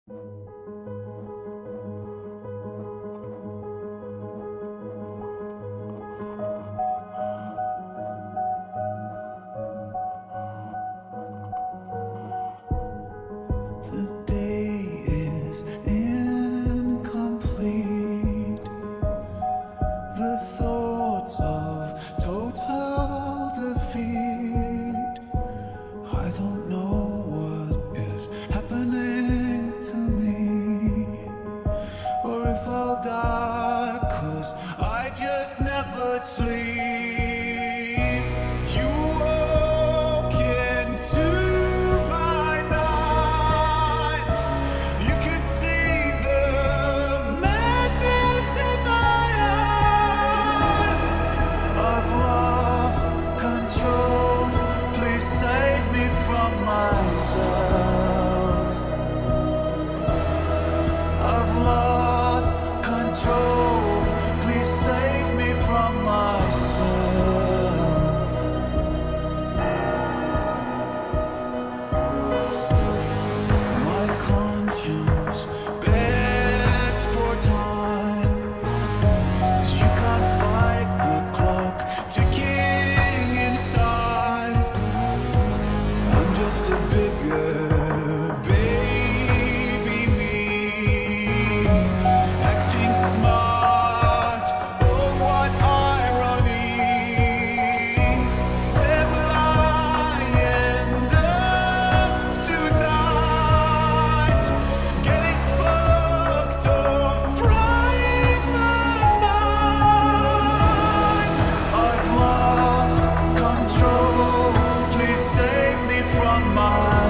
The day is incomplete. The thoughts of total defeat. I don't know what is happening to me, or if I'll die, 'cause I just never sleep. You walk into my night. You can see the madness in my eyes. I've lost control. Please save me from myself. I've lost control. Please save me from myself. My conscience begs for time, 'cause you can't fight the clock ticking inside. I'm just a bigger baby me, acting smart. Oh, what irony! Where will I end up tonight? Getting fucked or frying my mind. I've lost control. Please save me from myself.